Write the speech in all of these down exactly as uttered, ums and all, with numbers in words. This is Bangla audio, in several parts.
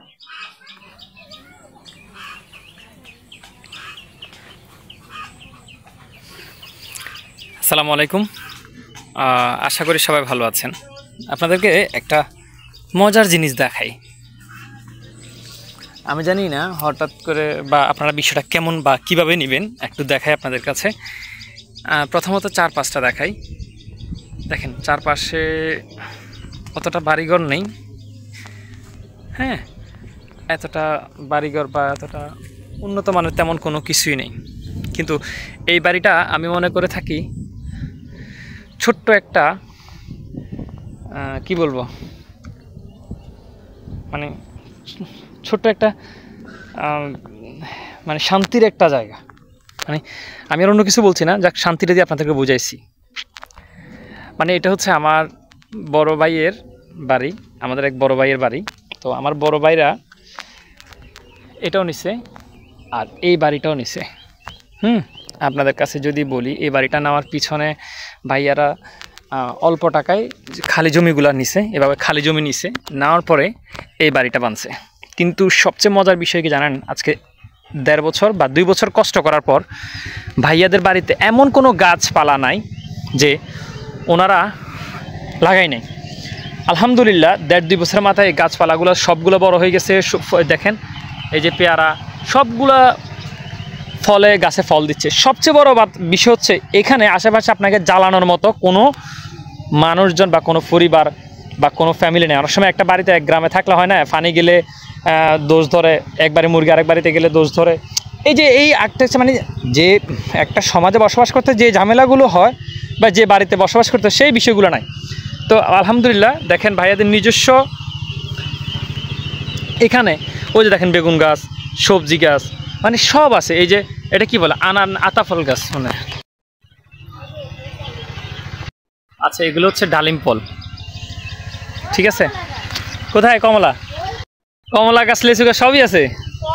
আসসালামু আলাইকুম। আশা করি সবাই ভালো আছেন। আপনাদেরকে একটা মজার জিনিস দেখাই। আমি জানি না হঠাৎ করে বা আপনারা বিষয়টা কেমন বা কিভাবে নেবেন, একটু দেখাই আপনাদের কাছে। প্রথমত চারপাশটা দেখাই। দেখেন চারপাশে অতটা বাড়িঘর নেই, হ্যাঁ, এতটা বাড়িঘর বা এতটা উন্নত মানের তেমন কোনো কিছুই নেই। কিন্তু এই বাড়িটা আমি মনে করে থাকি ছোট্ট একটা কি বলবো, মানে ছোট্ট একটা মানে শান্তির একটা জায়গা। মানে আমি আর অন্য কিছু বলছি না, যাক শান্তিটা দিয়ে আপনাদেরকে বুঝাইছি। মানে এটা হচ্ছে আমার বড় ভাইয়ের বাড়ি, আমাদের এক বড় ভাইয়ের বাড়ি। তো আমার বড় ভাইরা এটাও নিছে আর এই বাড়িটাও নিছে। হুম আপনাদের কাছে যদি বলি, এই বাড়িটা নেওয়ার পিছনে ভাইয়ারা অল্প টাকায় খালি জমিগুলো নিছে, এভাবে খালি জমি নিছে, নেওয়ার পরে এই বাড়িটা বানছে। কিন্তু সবচেয়ে মজার বিষয় কি জানেন, আজকে দেড় বছর বা দুই বছর কষ্ট করার পর ভাইয়াদের বাড়িতে এমন কোনো গাছপালা নাই যে ওনারা লাগাই নাই। আলহামদুলিল্লাহ দেড় দুই বছরের মাথায় এই গাছপালাগুলো সবগুলো বড় হয়ে গেছে। দেখেন এই যে পেয়ারা, সবগুলা ফলে গাছে ফল দিচ্ছে। সবচেয়ে বড় বিষয় হচ্ছে এখানে আশেপাশে আপনাকে জ্বালানোর মতো কোনো মানুষজন বা কোনো পরিবার বা কোনো ফ্যামিলি নেই। অনেক সময় একটা বাড়িতে এক গ্রামে থাকলে হয় না, ফানি গেলে দোষ ধরে, একবারে মুরগি আরেক বাড়িতে গেলে দোষ ধরে। এই যে এই একটা মানে যে একটা সমাজে বসবাস করতে যে ঝামেলাগুলো হয় বা যে বাড়িতে বসবাস করতে সেই বিষয়গুলো নাই। তো আলহামদুলিল্লাহ দেখেন ভাইয়াদের নিজস্ব এখানে ওই যে দেখেন বেগুন গাছ, সবজি গাছ, মানে সব আছে। এই যে এটা কি বলে, আনার আতাফল গাছ মানে আচ্ছা, এগুলো হচ্ছে ডালিম ফল, ঠিক আছে। কোথায় কমলা, কমলা গাছ, লেচু গাছ সবই আছে।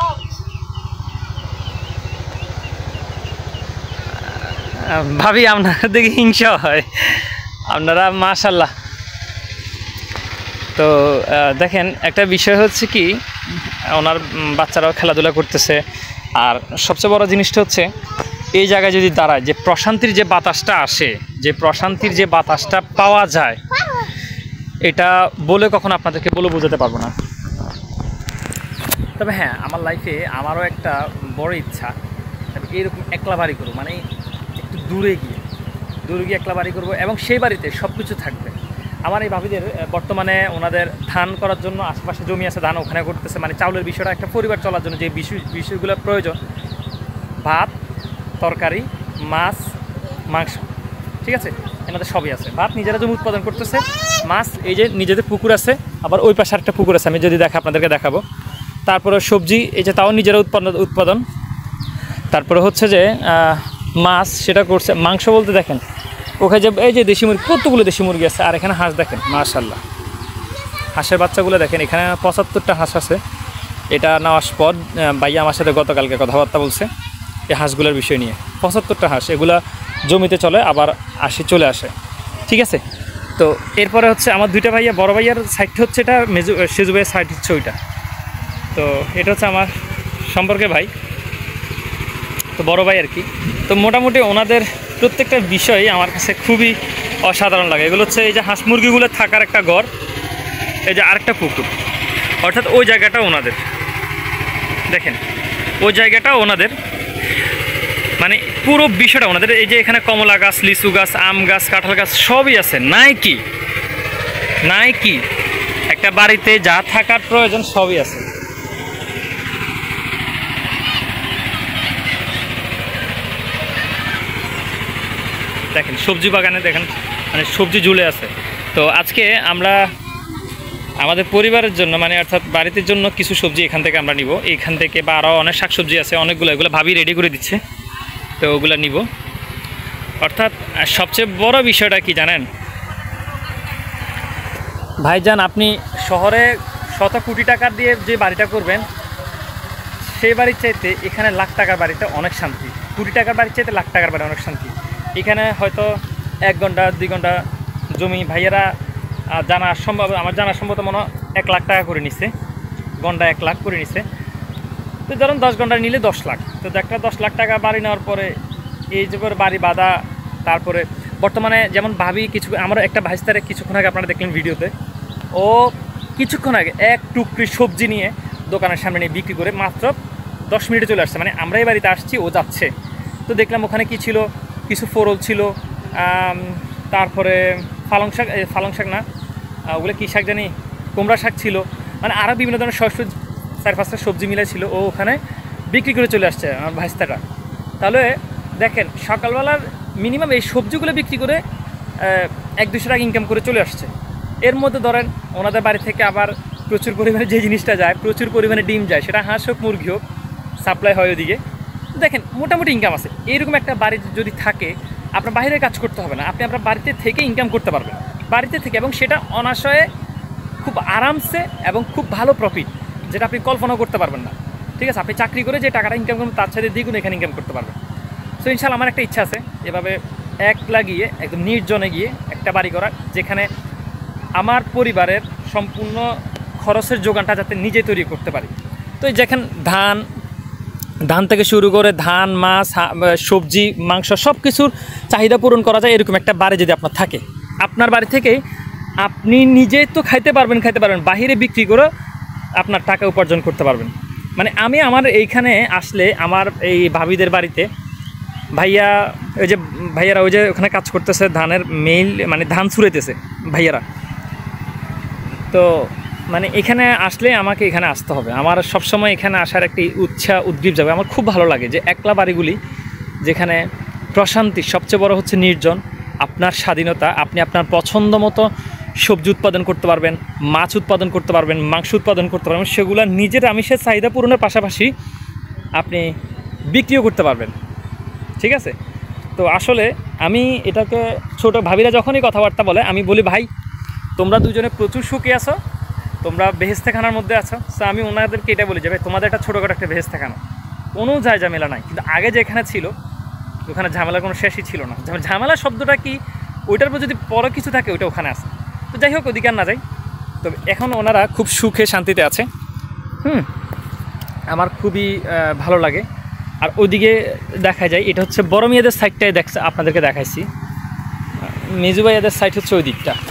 ভাবি আপনার দেখে হিংসা হয়, আপনারা মাশাল্লাহ। তো দেখেন একটা বিষয় হচ্ছে কি, ওনার বাচ্চারাও খেলাধুলা করতেছে। আর সবচেয়ে বড় জিনিসটা হচ্ছে এই জায়গায় যদি দাঁড়ায়, যে প্রশান্তির যে বাতাসটা আসে, যে প্রশান্তির যে বাতাসটা পাওয়া যায়, এটা বলে কখনো আপনাদেরকে বলে বোঝাতে পারবো না। তবে হ্যাঁ, আমার লাইফে আমারও একটা বড় ইচ্ছা, এরকম একলা বাড়ি করবো, মানে একটু দূরে গিয়ে দূরে গিয়ে একলা বাড়ি করবো এবং সেই বাড়িতে সব কিছু থাকবে। আমার এই ভাবিদের বর্তমানে ওনাদের ধান করার জন্য আশেপাশে জমি আছে, ধান ওখানে করতেছে। মানে চাউলের বিষয়টা একটা পরিবার চলার জন্য যে বিষয় বিষয়গুলো প্রয়োজন, ভাত, তরকারি, মাছ, মাংস, ঠিক আছে, এনাদের সবই আছে। ভাত নিজেরা জমি উৎপাদন করতেছে, মাছ এই যে নিজেদের পুকুর আছে, আবার ওই পাশে একটা পুকুর আছে, আমি যদি দেখা আপনাদেরকে দেখাবো। তারপরে সবজি এই যে তাও নিজেরা উৎপাদন উৎপাদন তারপরে হচ্ছে যে মাছ সেটা করছে। মাংস বলতে দেখেন ওখানে যে এই যে দেশি মুরগি, কতগুলো দেশি মুরগি আছে। আর এখানে হাঁস দেখেন, মাশাল্লাহ, হাঁসের বাচ্চাগুলো দেখেন। এখানে পঁচাত্তরটা হাঁস আছে। এটা নেওয়ার পর ভাইয়া আমার সাথে গতকালকে কথাবার্তা বলছে এই হাঁসগুলোর বিষয় নিয়ে। পঁচাত্তরটা হাঁস, এগুলা জমিতে চলে, আবার আসি চলে আসে, ঠিক আছে। তো এরপরে হচ্ছে আমার দুইটা ভাইয়া, বড় ভাইয়ার সাইডটা হচ্ছে এটা, মেজু সেজু ভাইয়ের সাইড হচ্ছে ওইটা। তো এটা হচ্ছে আমার সম্পর্কে ভাই, তো বড় ভাই আর কি। তো মোটামুটি ওনাদের প্রত্যেকটা বিষয় আমার কাছে খুবই অসাধারণ লাগে। এগুলো হচ্ছে এই যে হাঁস মুরগিগুলো থাকার একটা ঘর, এই যে আরেকটা পুকুর, অর্থাৎ ওই জায়গাটা ওনাদের। দেখেন ওই জায়গাটা ওনাদের, মানে পুরো বিষয়টা ওনাদের। এই যে এখানে কমলা গাছ, লিচু গাছ, আম গাছ, কাঁঠাল গাছ সবই আছে। নাই কি নাই কি একটা বাড়িতে যা থাকার প্রয়োজন সবই আছে। দেখেন সবজি বাগানে দেখেন, মানে সবজি ঝুলে আছে। তো আজকে আমরা আমাদের পরিবারের জন্য, মানে অর্থাৎ বাড়িতে জন্য কিছু সবজি এখান থেকে আমরা নিব। এইখান থেকে বা আরও অনেক শাকসবজি আছে অনেকগুলো, এগুলো ভাবি রেডি করে দিচ্ছে, তো ওগুলো নিব। অর্থাৎ সবচেয়ে বড় বিষয়টা কি জানেন ভাইজান, আপনি শহরে শত কোটি টাকা দিয়ে যে বাড়িটা করবেন, সেই বাড়ির চাইতে এখানে লাখ টাকার বাড়িতে অনেক শান্তি। কোটি টাকার বাড়ির চাইতে লাখ টাকার বাড়ি অনেক শান্তি। এখানে হয়তো এক ঘন্টা দুই ঘন্টা জমি ভাইয়েরা জানা সম্ভব, আমার জানা সম্ভবত মনে এক লাখ টাকা করে নিচ্ছে। ঘন্টা এক লাখ করে নিছে। তো ধরুন দশ ঘন্টা নিলে দশ লাখ, তো একটা দশ লাখ টাকা বাড়ি নেওয়ার পরে এই যে বাড়ি বাঁধা, তারপরে বর্তমানে যেমন ভাবি কিছু, আমার একটা ভাইস্তারে কিছুক্ষণ আগে আপনারা দেখলেন ভিডিওতে, ও কিছুক্ষণ আগে এক টুকরি সবজি নিয়ে দোকানের সামনে নিয়ে বিক্রি করে মাত্র দশ মিনিটে চলে আসছে। মানে আমরা এই বাড়িতে আসছি, ও যাচ্ছে। তো দেখলাম ওখানে কি ছিল, কিছু ফোরল ছিল, তারপরে পালং শাক, পালং শাক না ওগুলো কী শাক জানি, কুমড়া শাক ছিল, মানে আরও বিভিন্ন ধরনের শস্য, চার পাঁচটা সবজি মিলে ছিল, ও ওখানে বিক্রি করে চলে আসছে আমার ভাইস্তাটা। তাহলে দেখেন সকালবেলার মিনিমাম এই সবজিগুলো বিক্রি করে এক দুশো টাকা ইনকাম করে চলে আসছে। এর মধ্যে ধরেন ওনাদের বাড়ি থেকে আবার প্রচুর পরিমাণে যে জিনিসটা যায়, প্রচুর পরিমাণে ডিম যায়, সেটা হাঁস হোক মুরগি হোক, সাপ্লাই হয় ওদিকে। দেখেন মোটামুটি ইনকাম আছে। এইরকম একটা বাড়ি যদি থাকে, আপনার বাইরে কাজ করতে হবে না, আপনি আপনার বাড়িতে থেকে ইনকাম করতে পারবেন, বাড়িতে থেকে, এবং সেটা অনায়াসে খুব আরামসে এবং খুব ভালো প্রফিট, যেটা আপনি কল্পনাও করতে পারবেন না। ঠিক আছে, আপনি চাকরি করে যে টাকাটা ইনকাম করবেন তার সাথে দ্বিগুণ এখানে ইনকাম করতে পারবেন। সো ইনশাআল্লাহ আমার একটা ইচ্ছা আছে এভাবে একলা গিয়ে একদম নির্জনে গিয়ে একটা বাড়ি করার, যেখানে আমার পরিবারের সম্পূর্ণ খরচের যোগানটা যাতে নিজে তৈরি করতে পারি। তো যেখানে ধান ধান থেকে শুরু করে ধান, মাছ, সবজি, মাংস সব কিছুর চাহিদা পূরণ করা যায়, এরকম একটা বাড়ি যদি আপনার থাকে, আপনার বাড়ি থেকে আপনি নিজে তো খাইতে পারবেন খাইতে পারবেন বাহিরে বিক্রি করে আপনার টাকা উপার্জন করতে পারবেন। মানে আমি আমার এইখানে আসলে আমার এই ভাবিদের বাড়িতে ভাইয়া, ওই যে ভাইয়ারা ওই যে ওখানে কাজ করতেছে, ধানের মেইল মানে ধান ছুঁড়াইতেছে ভাইয়ারা, তো মানে এখানে আসলে আমাকে এখানে আসতে হবে। আমার সবসময় এখানে আসার একটি উৎসাহ উদ্গ্রীব যাবে। আমার খুব ভালো লাগে যে একলা বাড়িগুলি, যেখানে প্রশান্তি, সবচেয়ে বড় হচ্ছে নির্জন, আপনার স্বাধীনতা, আপনি আপনার পছন্দ মতো সবজি উৎপাদন করতে পারবেন, মাছ উৎপাদন করতে পারবেন, মাংস উৎপাদন করতে পারবেন, সেগুলো নিজের আমিষের চাহিদা পূরণের পাশাপাশি আপনি বিক্রিও করতে পারবেন। ঠিক আছে, তো আসলে আমি এটাকে ছোটো ভাবিরা যখনই কথাবার্তা বলে আমি বলি, ভাই তোমরা দুজনে প্রচুর সুখী আছো, তোমরা বেহেশতেখানার মধ্যে আছো। সো আমি ওনাদেরকে এটা বলি যে ভাই তোমাদের একটা ছোটোখাটো একটা বেহেশতেখানা, কোনো যায় ঝামেলা নাই, কিন্তু আগে যেখানে ছিল ওখানে ঝামেলার কোনো শেষই ছিল না। ঝামেলা শব্দটা কি, ওইটার উপর যদি পরে কিছু থাকে ওইটা ওখানে আছে। তো যাই হোক, ওদিকে আর না যাই, তবে এখন ওনারা খুব সুখে শান্তিতে আছে। হুম, আমার খুবই ভালো লাগে। আর ওইদিকে দেখা যায়, এটা হচ্ছে বড় মেয়েদের সাইডটাই দেখ আপনাদেরকে দেখাইছি, মেজু ভাইয়াদের সাইড হচ্ছে ওই দিকটা।